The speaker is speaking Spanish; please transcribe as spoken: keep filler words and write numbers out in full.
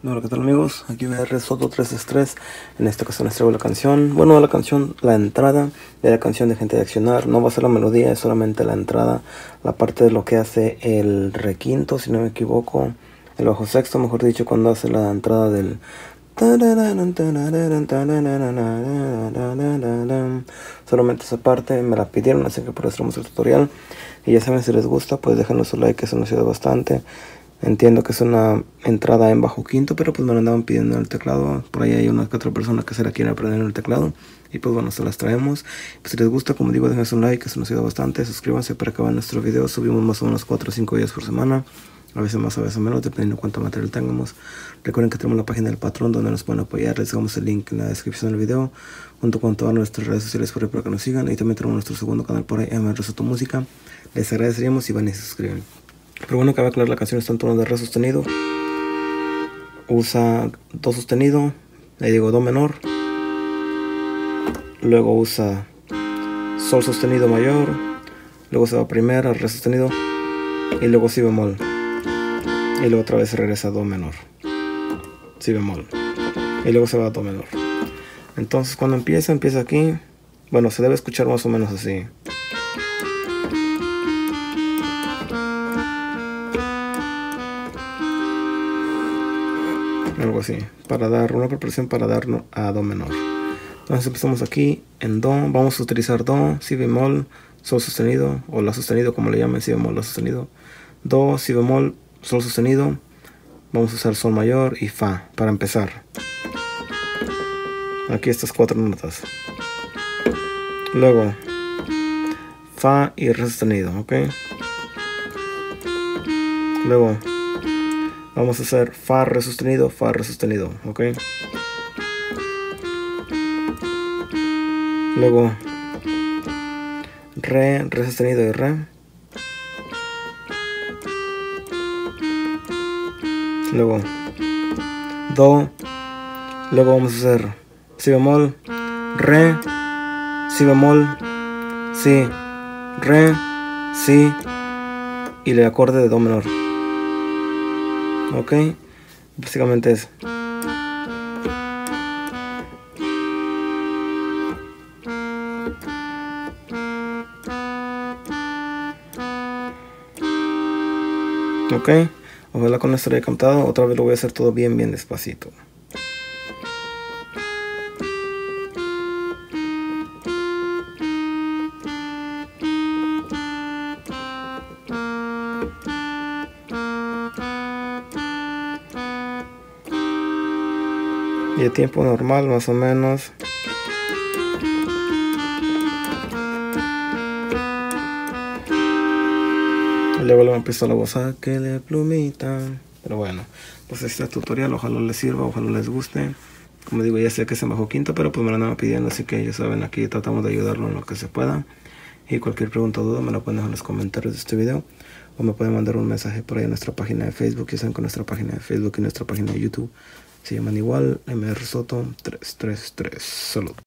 Hola, ¿qué tal amigos? Aquí voy a R Soto tres tres. En esta ocasión les traigo la canción, bueno, la canción, la entrada de la canción de Gente de Accionar. No va a ser la melodía, es solamente la entrada, la parte de lo que hace el requinto, si no me equivoco, el bajo sexto, mejor dicho, cuando hace la entrada del... Solamente esa parte me la pidieron, así que por eso hacemos el tutorial. Y ya saben, si les gusta, pues déjanos su like, que eso nos ayuda bastante. Entiendo que es una entrada en bajo quinto, pero pues me lo andaban pidiendo en el teclado. Por ahí hay una que otra persona que se la quiere aprender en el teclado. Y pues bueno, se las traemos. Pues si les gusta, como digo, déjense un like, que eso nos ayuda bastante. Suscríbanse para que vean nuestros videos. Subimos más o menos cuatro o cinco videos por semana. A veces más, a veces menos, dependiendo de cuánto material tengamos. Recuerden que tenemos la página del Patreon donde nos pueden apoyar. Les dejamos el link en la descripción del video, junto con todas nuestras redes sociales por ahí para que nos sigan. Y también tenemos nuestro segundo canal por ahí, R Soto Música. Les agradeceríamos si van y se suscriben. Pero bueno, cabe aclarar, la canción está en tono de Re sostenido. Usa Do sostenido, le digo Do menor. Luego usa Sol sostenido mayor. Luego se va primero a Re sostenido. Y luego Si bemol. Y luego otra vez se regresa a Do menor. Si bemol. Y luego se va a Do menor. Entonces cuando empieza, empieza aquí. Bueno, se debe escuchar más o menos así. Algo así, para dar una proporción para dar a Do menor. Entonces empezamos aquí en Do, vamos a utilizar Do, Si bemol, Sol sostenido, o La sostenido como le llaman, Si bemol, La sostenido, Do, Si bemol, Sol sostenido, vamos a usar Sol mayor y Fa para empezar. Aquí estas cuatro notas. Luego Fa y Re sostenido, ok. Luego vamos a hacer Fa, Re sostenido, Fa, Re sostenido, ok. Luego Re, Re sostenido y Re. Luego Do. Luego vamos a hacer Si bemol, Re, Si bemol, Si, Re, Si y el acorde de Do menor. Ok, básicamente es. Ok, ojalá con esto lo haya cantado. Otra vez lo voy a hacer todo bien, bien despacito. Y el tiempo normal, más o menos. Y luego le empiezo la voz, sáquele plumita. Pero bueno, pues este tutorial, ojalá les sirva, ojalá les guste. Como digo, ya sé que es en bajo quinto, pero pues me lo andaban pidiendo, así que ya saben, aquí tratamos de ayudarlo en lo que se pueda. Y cualquier pregunta o duda me la pueden dejar en los comentarios de este video, o me pueden mandar un mensaje por ahí en nuestra página de Facebook. Ya saben, con nuestra página de Facebook y nuestra página de YouTube se llaman igual, M R Soto tres tres tres. Salud.